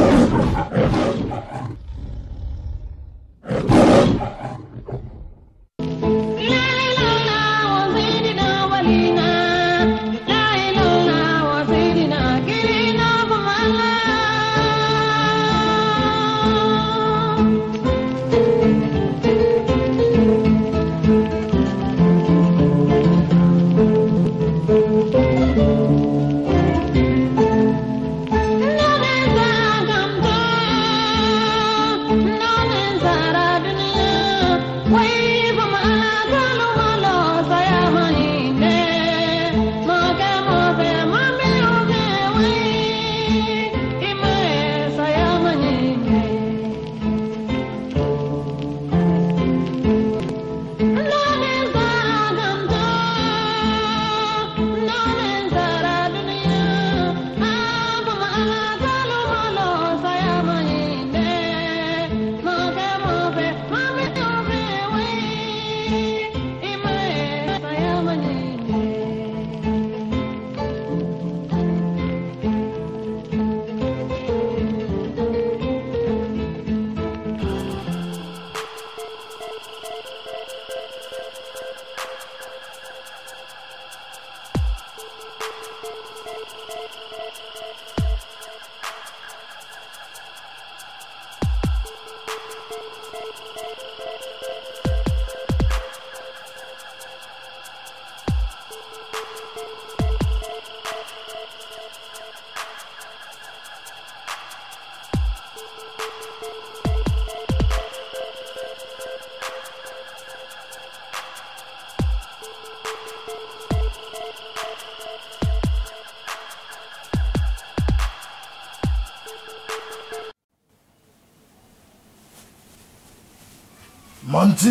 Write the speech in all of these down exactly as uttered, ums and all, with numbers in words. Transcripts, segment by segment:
Monty!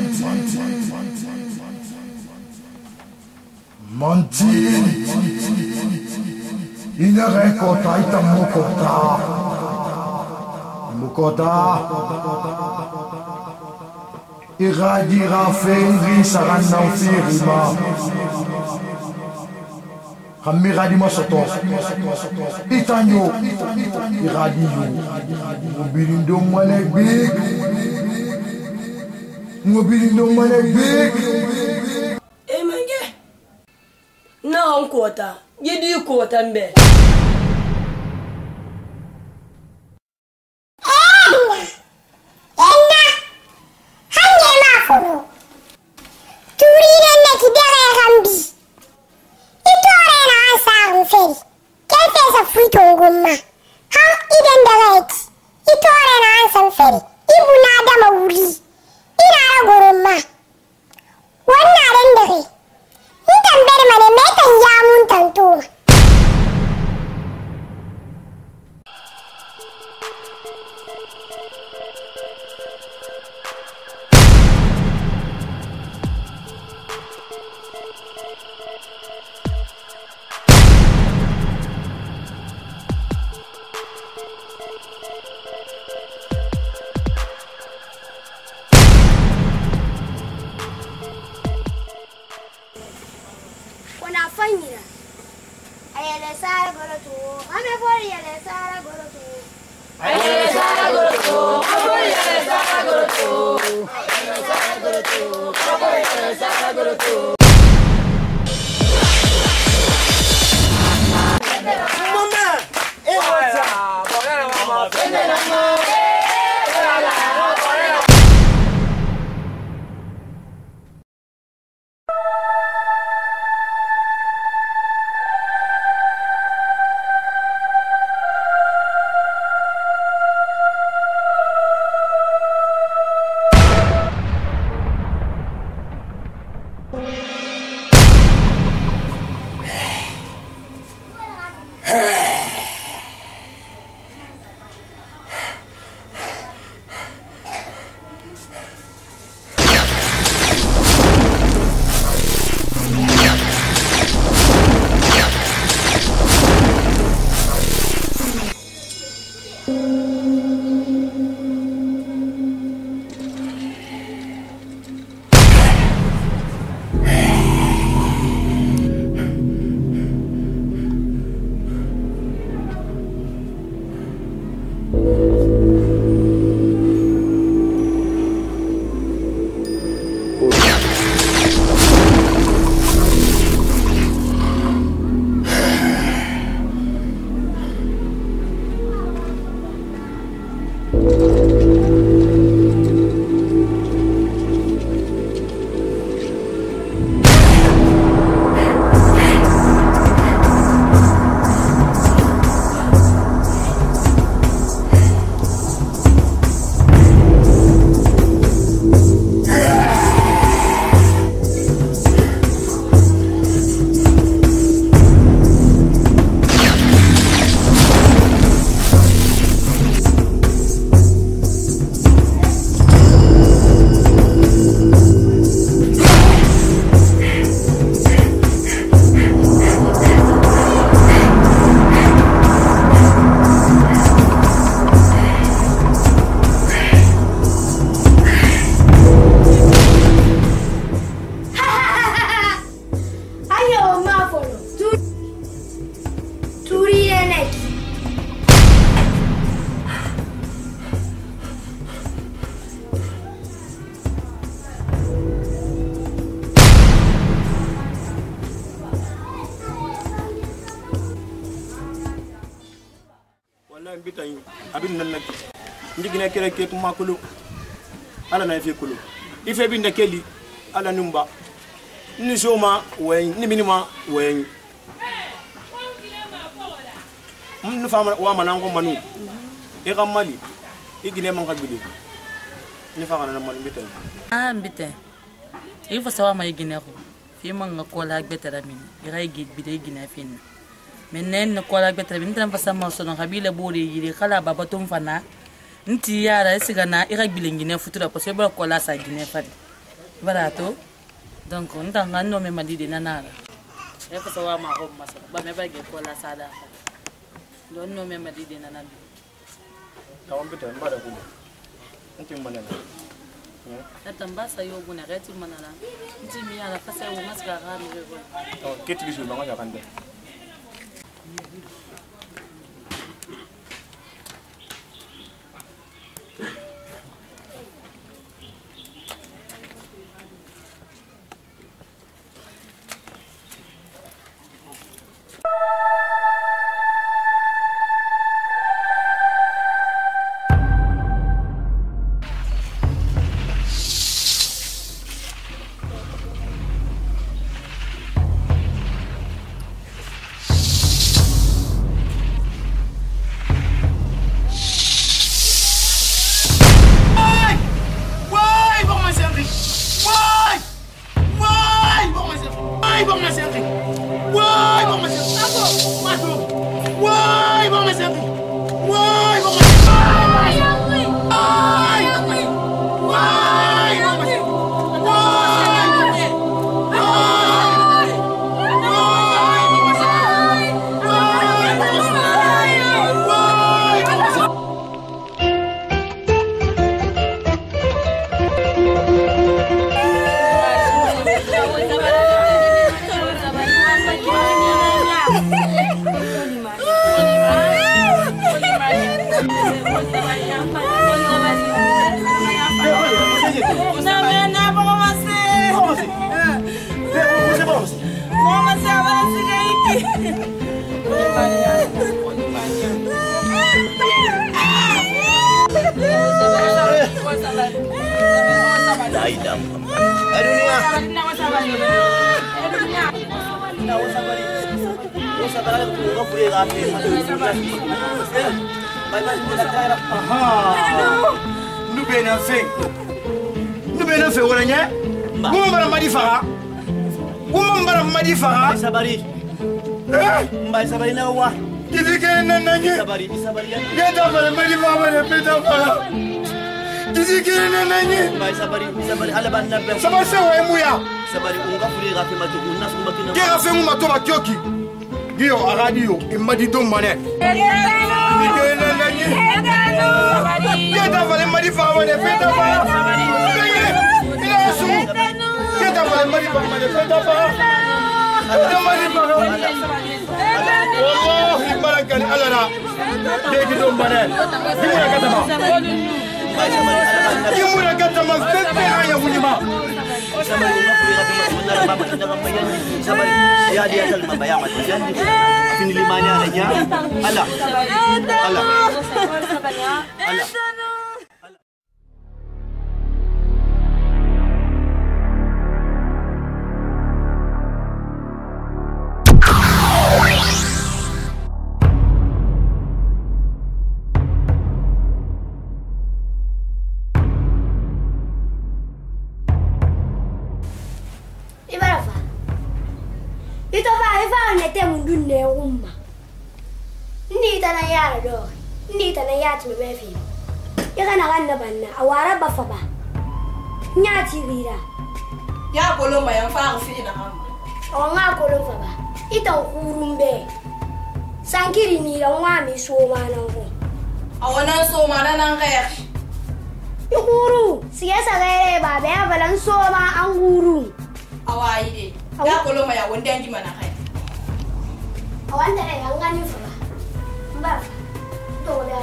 Monty! Inare kota ita mukota. Mukota. Iradira fengri sarana firma. Kamira di masoto. Itanyo. Iradiyo. Ubirindo mwane big. Ngobirindo mwane big. Emenge. Na onkota. Yedi kota mbe. wallahi bitai abin nan nake ndigina kere ke kuma kulu ala na fi kulu ife bin da keli ala numba ni soma wen ni minima wen mun fa wa manango manu e gamali igine man kabili ni fa kana man bitai ah bitai il faut savoir ma igine ko fi man ko la betara min ira gid bidai igine fin menen ko la betara min tan fa sama so no kabila bori yiri kala baba tum fana nti yara sigana ira bilingine futura parce que ko la sa gine fadi barato donc on t'a ngano me mali de nanara il faut savoir ma ko masa ba me ba ge ko la sa da don no me mali de nanara tawon bitai mbara ko nti manana Natambasa yo buna reti manala nti mi ala fasa wo masga ga mi go oh keti bisu bango ya kande nu bena fe nu bena fe wala nya mo mara madi fara mo mara madi fara sabari eh mba sabari na wa dizike na nanyi sabari sabari ya da mara madi fara ne peta fara dizike na nanyi mba sabari sabari ala ban na be sabari se wa muya sabari unga furi ga fe matu unna suma kina ke ga fe mu mato makioki dio aradio e madi do mane dizike na nanyi Kita boleh mari faham ada peta apa? Kita semua kita boleh mari faham ada peta apa? Kita mari faham. Allah ibaratkan Allah nak. Dia itu mana? Gimana kata mak? Gimana kata mak? Peta yang punya mak. Sabari ya dia asal membayar mati janji ini limanya adanya Allah Allah Allah Mundunya umma ni tana yara do ni tana yati me befi ya kana ganna banna awara bafa ba nyati rira ya kolo ma yan fa fi na amma o nga kolo fa ba ita kurumbe sankiri ni la wa mi so ma nan ko awana so ma nan kaya yuru siyasa gare ba be balan so ma an guru awai de ya kolo ma ya wanda ngi mana kai awanda ne angani fa ba to da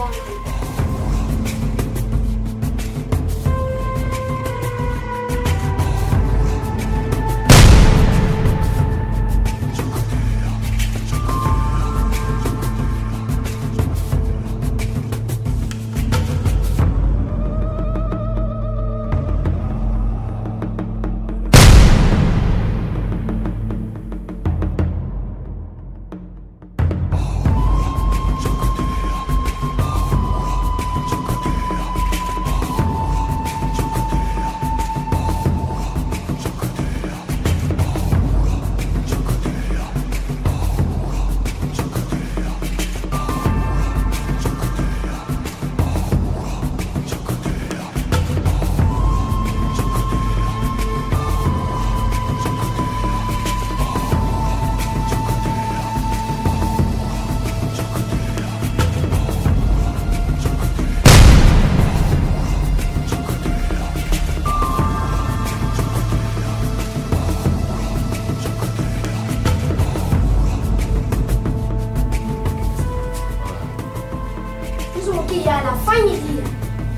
Faki ya na fanyi dia.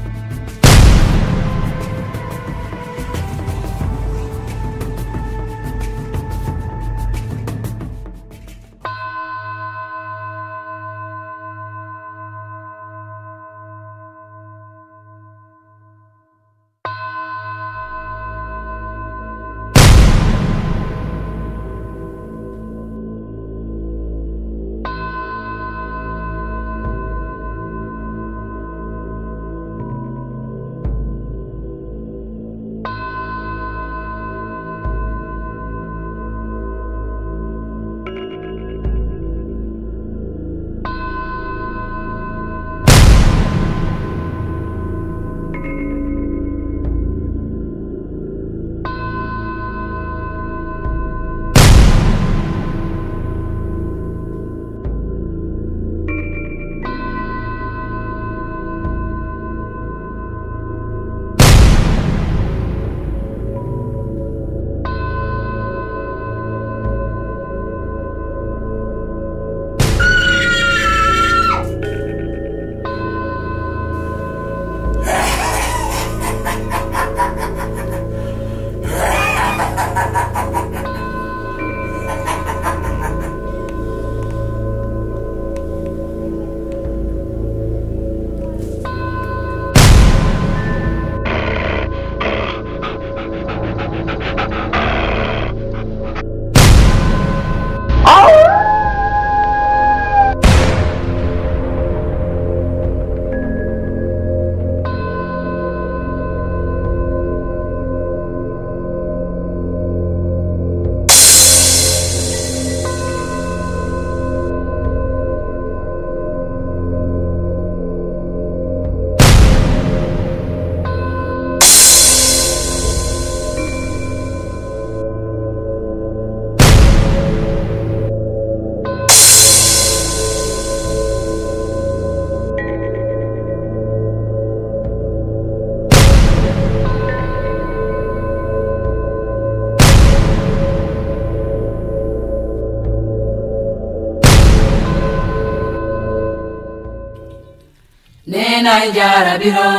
Nena injara biro,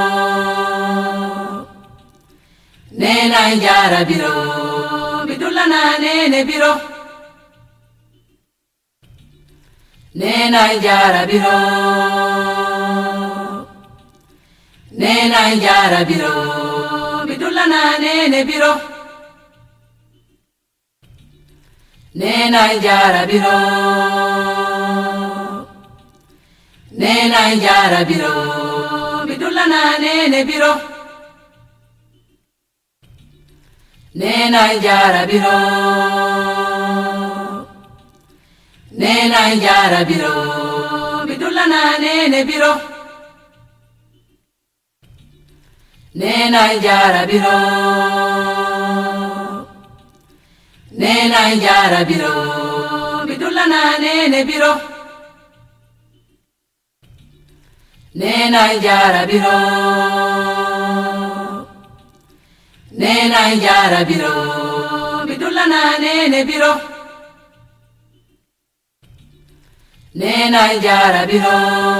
nena injara biro, bidulla na nene biro. Nena injara biro, nena injara biro, bidulla na nene biro. Nena injara biro. Nena injara biro, bidulla na nene biro. Nena injara biro, nena injara biro, bidulla na nene biro. Nena injara biro, nena injara biro, bidulla na nene biro. Nena injara biro, nena injara biro, bidulla na nene biro. Nena injara biro.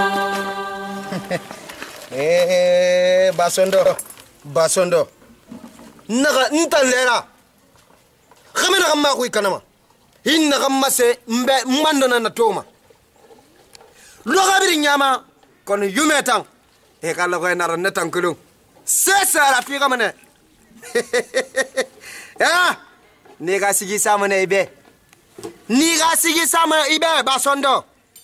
Eh, Basondo, Basondo. Naga ntalera. Khamena khamma ku ikanama. Inna khamma se mbe mando na natoma. Loga biri nyama. Kon yumetang e kala ko na netan kulung sesa la fi kamane ya ni ga sigi samane ibe ni ga sigi sama ibe Basondo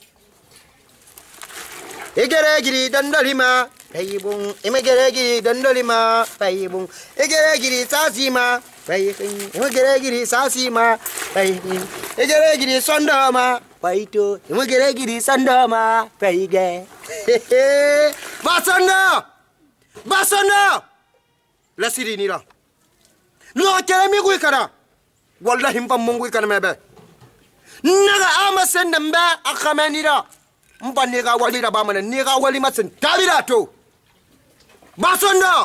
egere giri dandolima payibung emegere giri dandolima payibung egere giri sasima payibung emegere giri sasima payibung egere giri sondoma paito emegere giri sondoma payige Basondo! Basondo! La siri ni la. Lo kere mi gui kana. Wallahi mpa mungu kana mebe. Naga ama senda mbe akame ni la. Mpa niga wali la bamane niga wali masen tabira to. Basondo!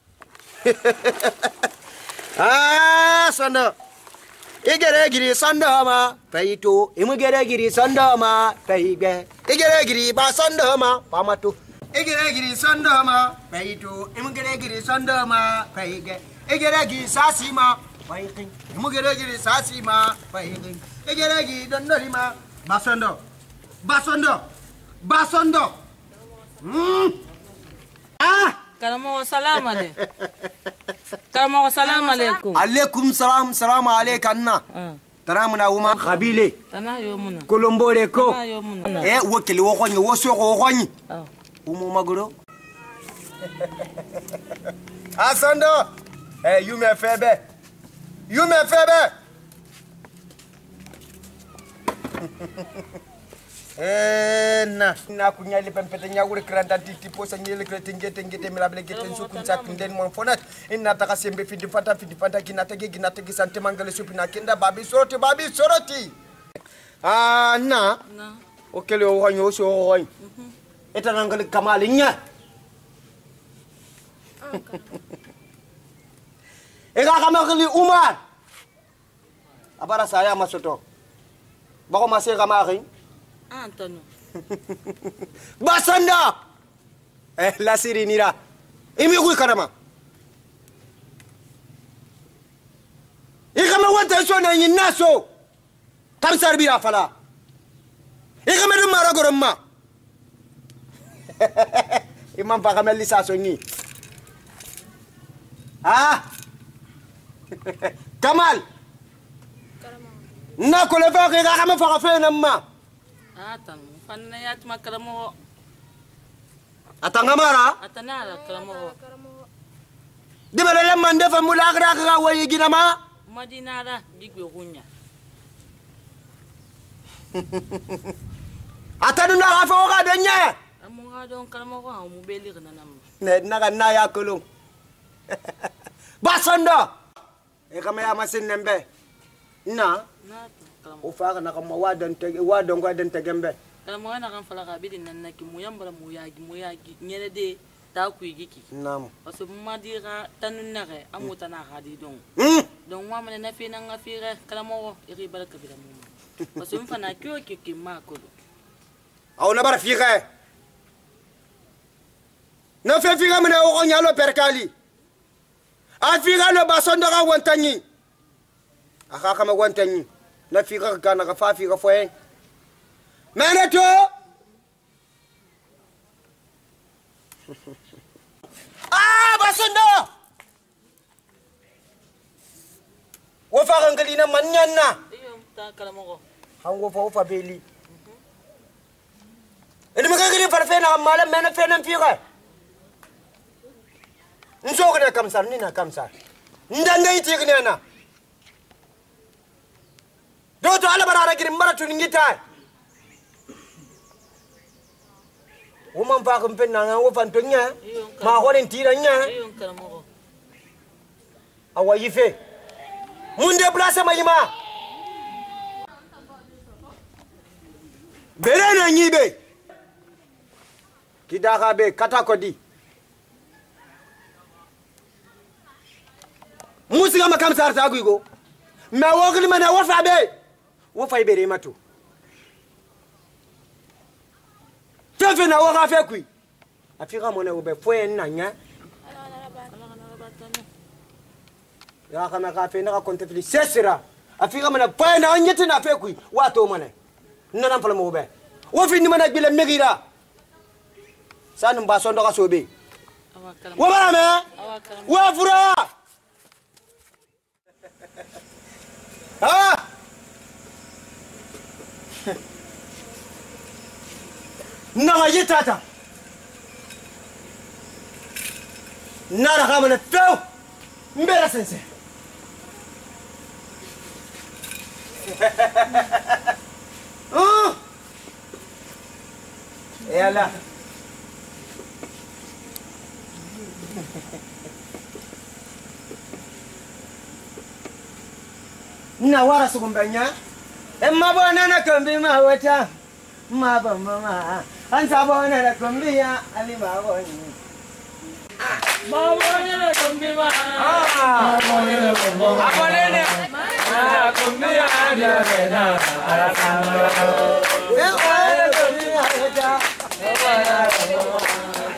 Ah, Sondo. Igere giri sondoma paito. Imugere giri sondoma paige. Igere giri Basondo ma pamatu. Egere Sandama, Paito, Imgere Sandama, Paige, Egere Sassima, Paiking, Mugere Sassima, Paiking, Egere Dondorima, Basondo, Basondo, Basondo. Ah! Kalamo salam alaikum. Kalamo salam alaikum. Alaikum salam, salam alaikum. Taramuna uma Kabile. Tana yomuna. Colombo de ko. Tana yomuna. Eh, wokeli wokonyi, woso ko wokonyi. Ah. Umu maguro. Asando. Eh, you me febe. You me febe. Eh, na na kunyali pempete nyawure kranta titi posa nyele krete ngete ngete milable gete sukun sak nden mon fonat inna taka sembe fidi fata fidi fata kinata ge ginata ge sante mangale supina kenda babi soroti babi soroti. Ah, na. Na. Okele o hanyo so hoy. Eta nangale kamali nya. Ega kamakali Umar. Abara saya masoto. Bako masih kamari. Antonio. Basanda. Eh, la sirinira. Imi kui karama. Ikama wanta so na yin naso. Kam sarbi afala. Ikama dum mara goromma. Imam pa kamel li saso ni. Ah. Kamal. Na ko le fa ke ga kama fa fa na ma. Atan, fanna yat makalamo. Atangamara? Atanara kalamo. Di ba la mande fa mulagra ka wayi ginama? Madinara bigwe gunya. Atanu na afa o ga danya. Amunga don kalamo ko mu beli kana nam. Ne na ga na ya kulung. Basanda. E kama ya masin nembe. Na? Na. Ufa na kama wadan tege wadan wadan tegembe. Kala mo na kan fala ka bidin nan naki mu yambara mu yagi mu yagi nyene de ta ku giki. Nam. Wasu madira tanun na re amuta na hadi don. Hmm. Don wa mana na fi nan afira kala mo iri baraka bidan mu. Wasu mfa na kyo kiki ma ko. Au na bar figa. Na fe figa mena o nyalo perkali. A figa no basanda ga wantanyi. Aka kama wantanyi. Na figa kana ka fa figa foye. Manato. Ah, basanda. Wo fa gangali na manyanna. Iyo ta kala mo. Hango fa fa beli. Ini makagiri farfena mala mena fena figa. Nso kana kamsar ni na kamsar. Ndanda iti kana. Doto ala barara girin mara tunin gita. Woman fa kun penna nga wo fantonya. Ma horen tiranya. Iyo kala mo. Awa yife. Munde blasa mayima. Bere na nyibe. Kidaka be katakodi. Musiga makamsar ta guigo. Ma wogli mana wo fa be. Wo fa ibere mato. Tefe na wo ga fe kui. Afika mona wo be fo en nanya. Ya kama ka fe na ka kontefili sesira. Afika mona fo na nyete na fe kui. Wato mona. Nana pala mo be. Wo fi ni mana gbele megira. Sanu ba sondo ka sobe. Wo bara me? Wo fura. Ah! Naga yitata. Nara kama na feu. Mbera sense. Ah! Yala. Nina wara sukumbanya. Emma bona na kambi ma wata. Ma bamba ma. Ansa bona na kambi ya ali ma boni. Ma bona na kambi ma. Ah, bona na kambi. Abone ne. Ah, kambi ya dia na. Ara kama. Eh, kambi ya wata.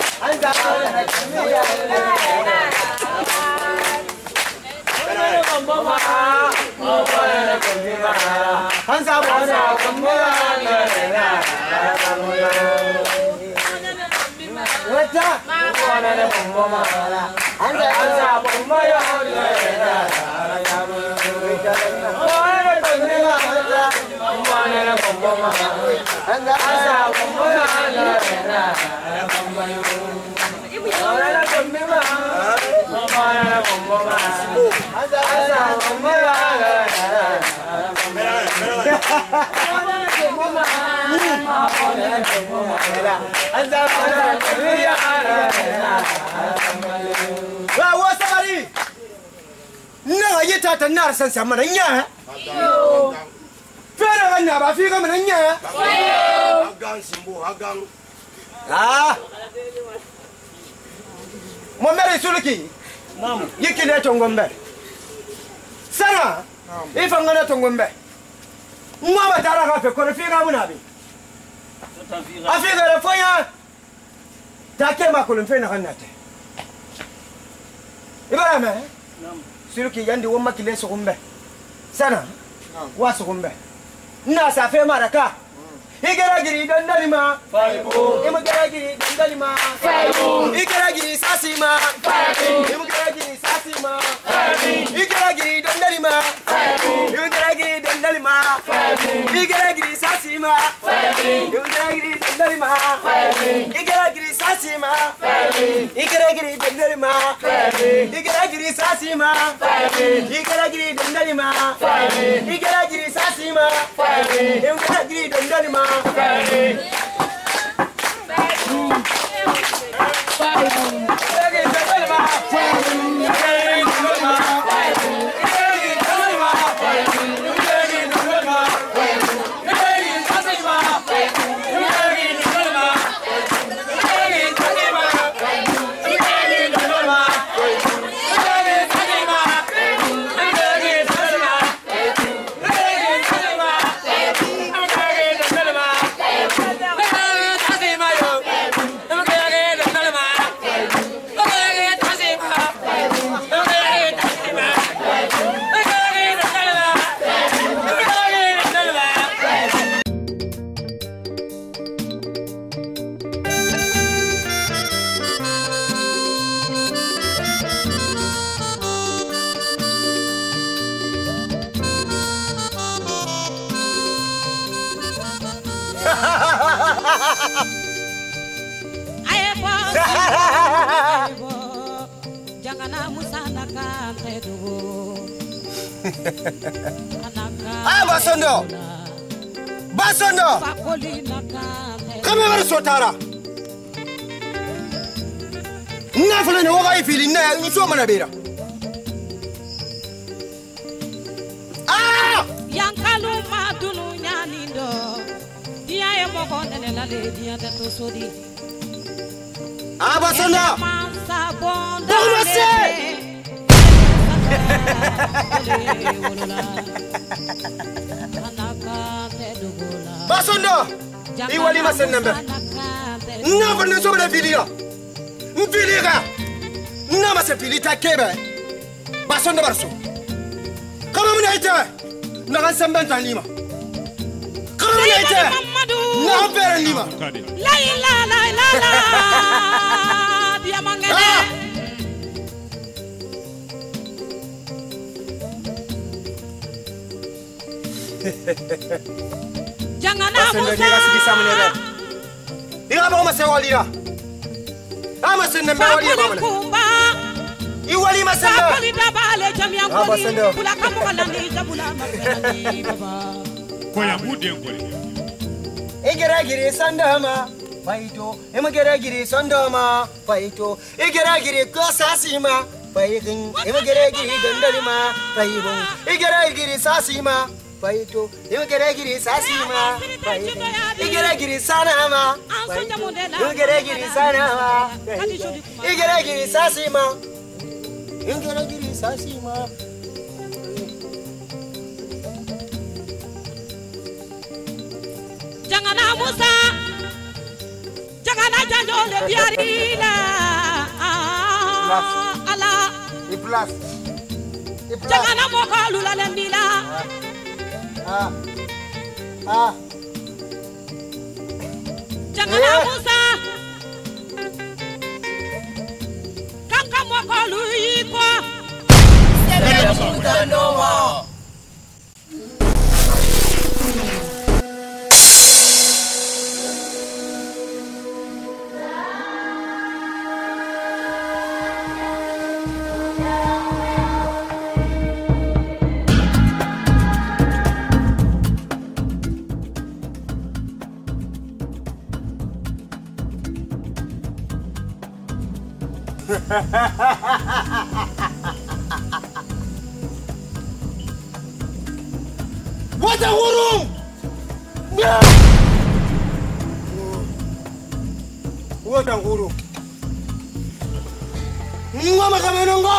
Na yita ta nar san sama nan ya. Fera ganna ba fi ga nan ya. Hagang simbu hagang. Ah. Mo mere sulki. Nam. Yiki ne tongombe. Sana. Ifa ngana tongombe. Mwa ba tara ka fe ko fi ga muna bi. Afi ga fa ya. Ta ke ma kulun fe na kannate. Ibrahim. Nam. Sulki yandi won makile su gumbe. Sana. Wa su gumbe. Ina safe maraka. Igera giri dandali ma. Faibu. Imu gera giri dandali ma. Faibu. Igera giri sasi ma. Faibu. Imu gera giri sasi ma. Faibu. Igera giri dandali ma. Faibu. Imu gera giri dandali ma. Faibu. Igera giri sasi ma. Faibu. Imu gera giri dandali ma. Faibu. Igera giri sasi ma. Faibu. Igera giri dandali ma. Faibu. Igera giri sasi ma. Faibu. Igera giri dandali ma. Faibu. Igera giri sasi ma. Faibu. Imu gera giri dandali ma. Faibu. Ah, Basondo! Basondo! Come here, Sotara! Nafla ne waga ifili na nso mana bera. Ah! Yankalu madunu nyanindo. Dia ye moko nene la le dia de to sodi. Ah, Basondo! Bomase! Basondo! Iwali masennembe. Nafla ne so mana filira. Mfilira. Nama se filita kebe. Basondo barso. Kama muna ite. Na kan sembenta lima. Kama muna ite. Na opera lima. La la la la la. Dia mangene. Jangan Basondo ni kasi bisa menere. Ira ba ma se walira. Ama se nembe walira ba mana. Iwali masenda. Sapoli dabale jamia Ah, Basondo. ngoli. Pula kamu kalani jabula mabeni baba. Koya bude ngoli. Igera giri sandama. Faito. Ema gera giri sandama. Faito. Igera giri kosasima. Faitin. Ema gera giri dandalima. Faibon. Igera giri sasima. Faito. Ema gera giri sasima. Faitin. Igera giri sanama. Faito. Ema gera giri sanama. Igera giri sasima. Igera giri sasima. Jangan Musa. Jangan Jangana janjo le biarila ala I plus I plus Jangana moko lula lendila ah ah Jangana Musa Kanka moko luiko Sebe Musa no more. What a guru! What a guru! Mama Kamenongo!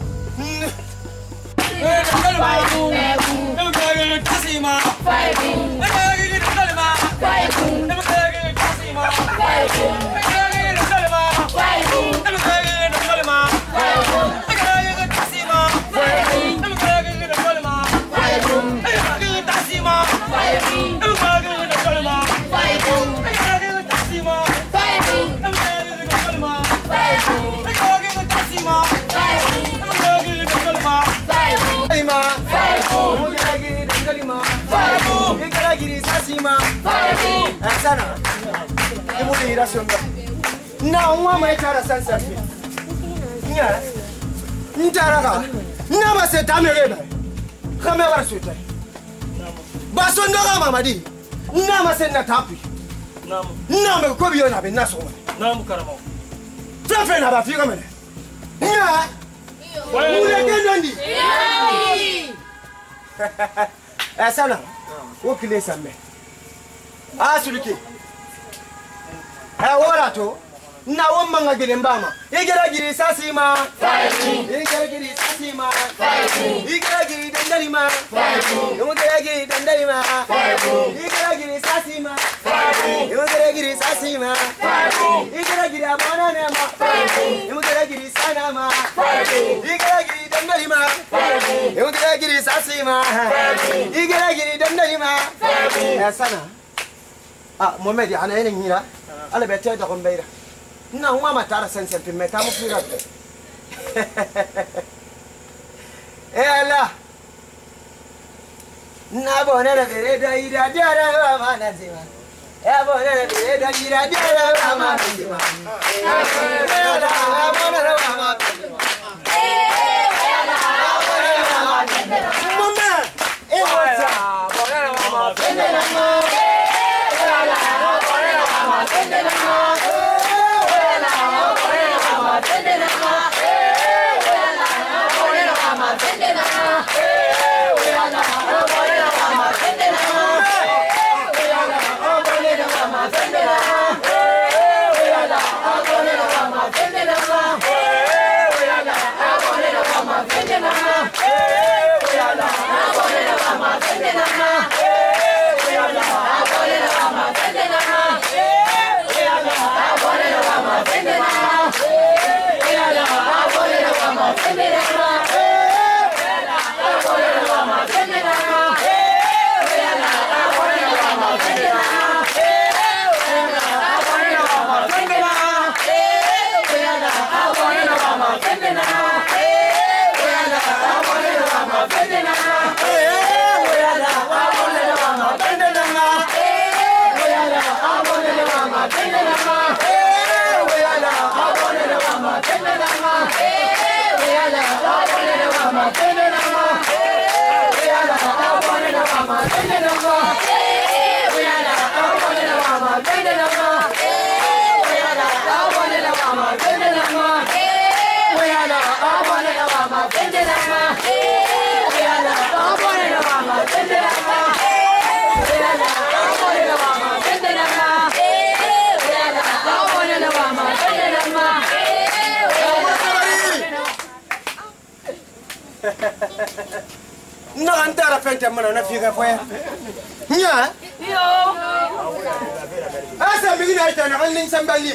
Sana. Ibu dira songa. Na umma mai tara sansa. Nya. Ntara ka. Na ba se ta mere ba. Kame war su ta. Ba so ndoga mamadi. Na ma se na tapi. Naam. Na me ko biyo na be na so. Naam karamo. Tra fe na ba fi kamene. Nya. Ule kendondi. Eh sana. Wo kile samme. Ah suliki. Eh wala to. Na wamma ngagire mbama. Igera giri sasima. Fighting. Igera giri sasima. Fighting. Igera giri dandalima. Fighting. Igera giri dandalima. Fighting. Igera giri sasima. Fighting. Igera giri sasima. Fighting. Igera giri abana nema. Fighting. Igera giri sanama. Fighting. Igera giri dandalima. Fighting. Igera giri sasima. Fighting. Igera giri dandalima. Fighting. Eh sana. Ah, Mohamed ana ene nyira. Ala bete da kombeira. Na uma matara sense pe meta mo fira. Ela. Na bona na bere da ira dara ma na zima. E bona na bere da ira dara ma na zima. Ela bona na ma. Ela bona na ma. Mama, e what's up? Bona na ma. Bona na ma. No antara fente mana na figa foi. Nya? Yo. Asa migina ya ita na kan sambali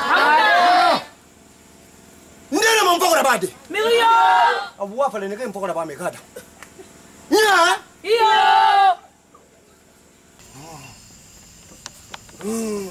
ndena mo mpoko na bade Mirio abu wa fale ne kai mpoko na ba me kada nya iyo mm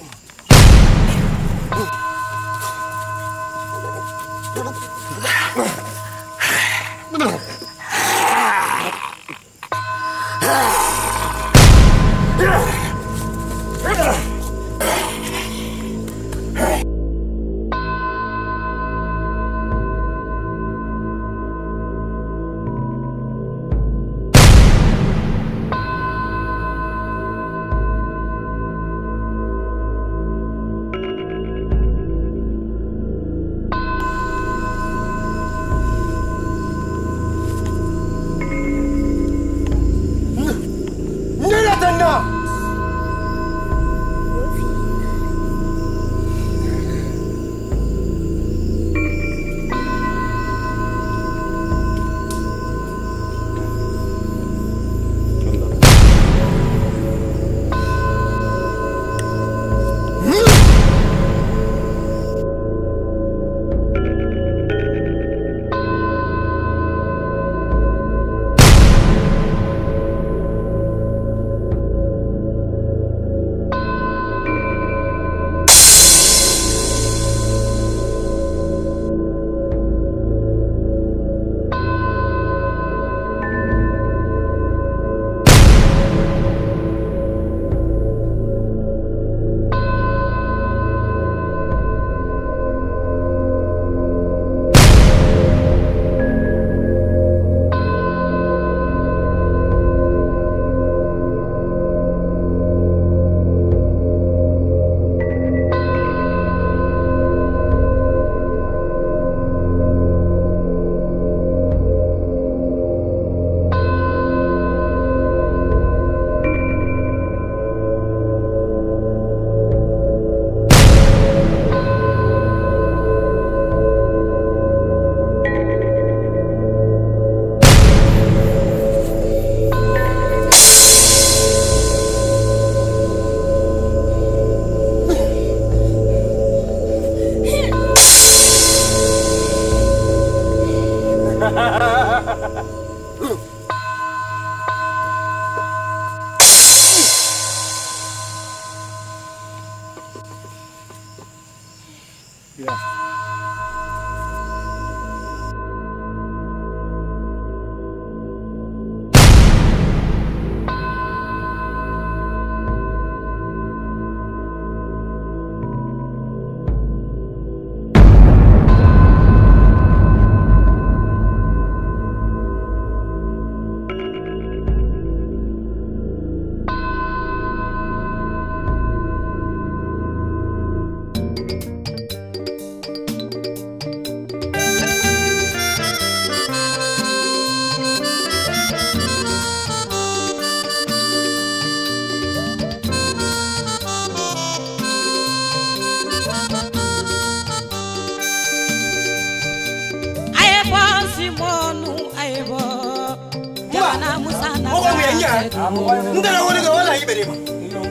ndana woni ga wala yibere ma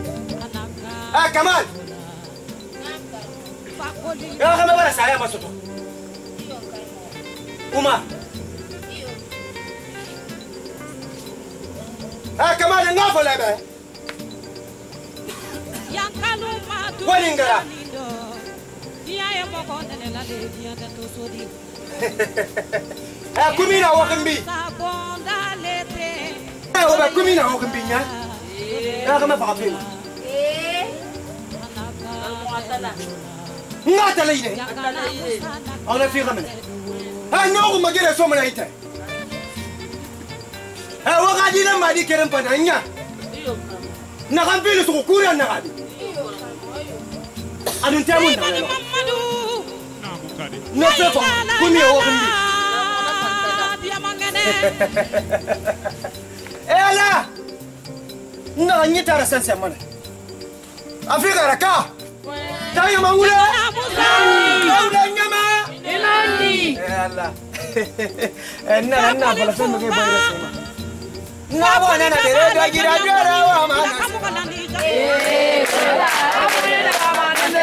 ah Kamal ya kama bana saya masoto Uma ah Kamal ngafo la ba wali ngara ah kumina wakimbi eh oba kumina wakimbi nya ya kama pakapima eh ngata la ine ona fi gamene ah nyogo magere so mana ite ah wakadi na madi keren pananya na kambi su kura na kadi anun tamu na na pepa kumi wakimbi ela na nyita ra sanse mana Afrika raka tayo mangula tayo nyama imani ela enna enna pala sema ke bayra sema na bona na dere da gira dara wa mana eh sala abena ka mana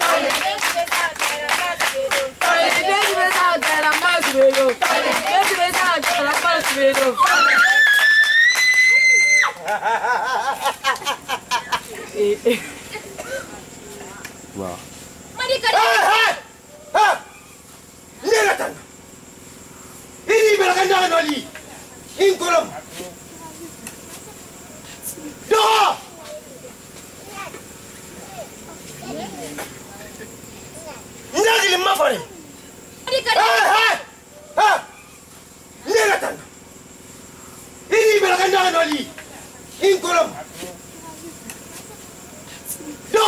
Wow. Mari ka Ha! Nera tan. Ini belakang jangan wali. In kolom. Do! Nagi limma fare. Mari ka Ha! Ha! Ha! Nera tan. Ini belakang jangan wali. In kolom. Do!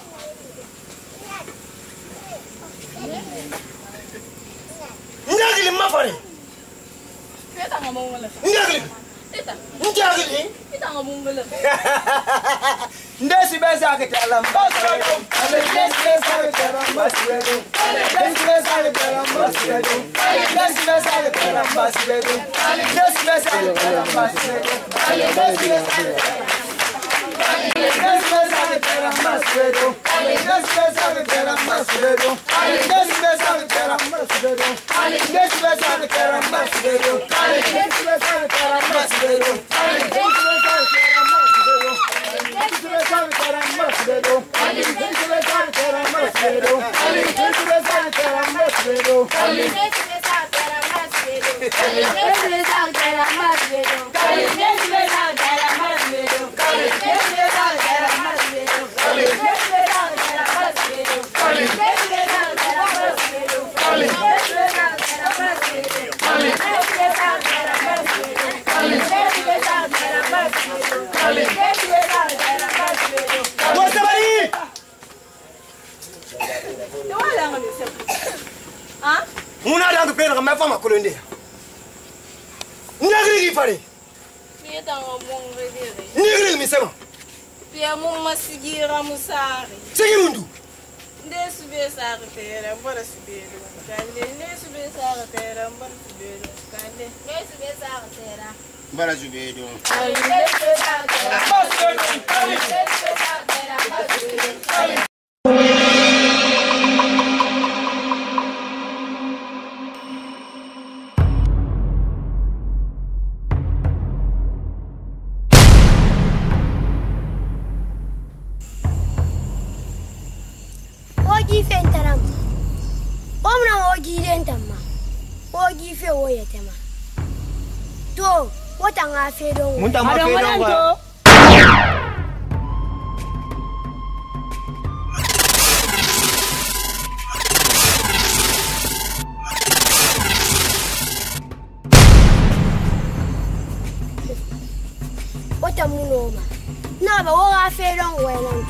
Njagili mafare. Kita ngomong ngala. Njagili. Kita. Njagili. Kita ngomong ngala. Ndesi besa ke talam basredo. Ndesi besa ke talam basredo. Ndesi besa ke talam basredo. Ndesi besa ke talam basredo. Ndesi besa ke talam basredo. Ndesi besa ke Ndesi besa ke talam basredo. Ndesi besa ke talam basredo. Ndesi besa ke talam basredo. Ndesi besa ke talam basredo. Ndesi besa ke talam basredo. Muna da pera ma fama kolonde. Njagili gi fare. Kita ngomong ngala. Njagili mi sama. Pia mo masigira musari. Sigi mundu. Ndesu besa ke tera, bora sibelo. Kanje ndesu besa ke tera, tera mbar subelo kande ngai sube sa tera Mbara Zubedo. ai ngai sube sa tera ngai sube sa tera Ogi fentaram. Omna ogi dentama. Ogi fe oyetema. To, wata nga fe don. Mun ta ma fe don wa. Wata munoma. Na ba wa fe don wenan.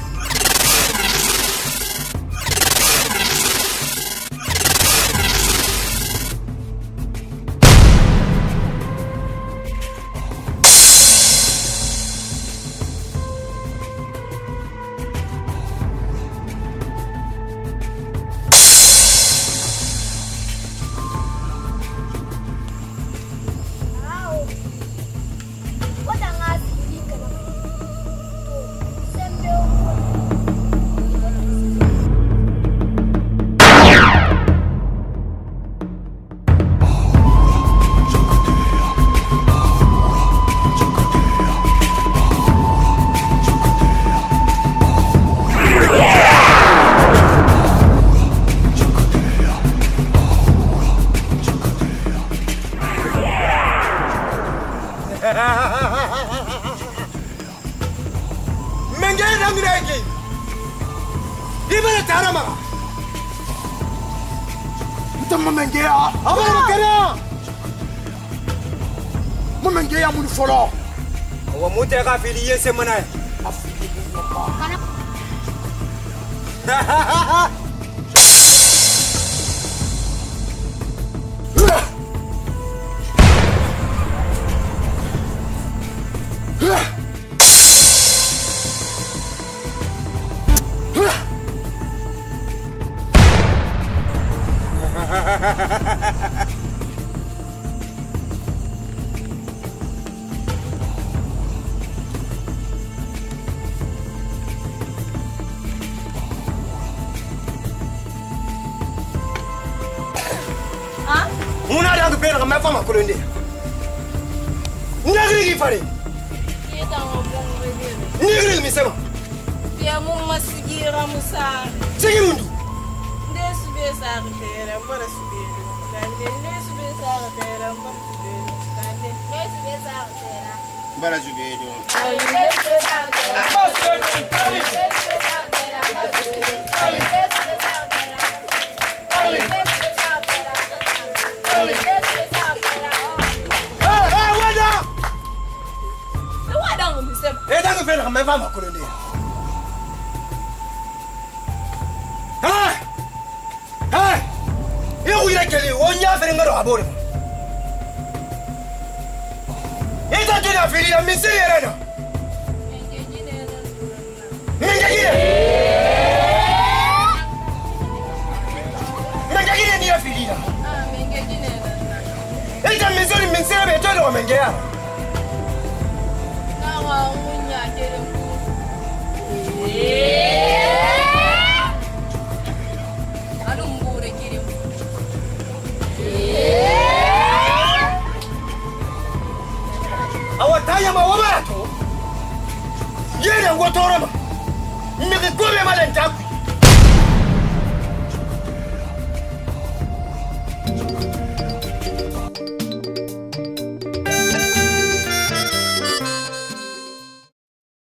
Mengge nangregi. Ibara tarama. Ntamma mengge ya. Abara makara. Mo mengge ya mun folo. Wa mute ka fili yese mana. Afili papa. Una da pera ka mafa makulonde. Ngagri ki fare. Kita ngomong begini. Ngagri mi sema. Dia mu masigira musa. Sigimundu. Nde sube sa tera mbar subelo kande nde sube sa tera mbar subelo kande ngai sube sa tera Mbara Zubedo. ai ngai sube sa tera ngai sube sa tera ngai sube sa tera ngai sube sa tera ai ngai sube sa tera ai ngai sube sa tera Eh, eh, wada. no wada ngum sem Eh, da ka pera ka mafa makulonde. Hey! Hey! Yo ira kele wonya fere ngaro abore. Ita kila fili ya misiri rena. Ngengine. Ngengine ni ya fili na. ah mengejine Ita misiri misiri be todo mengea. na wa munya tere ku eh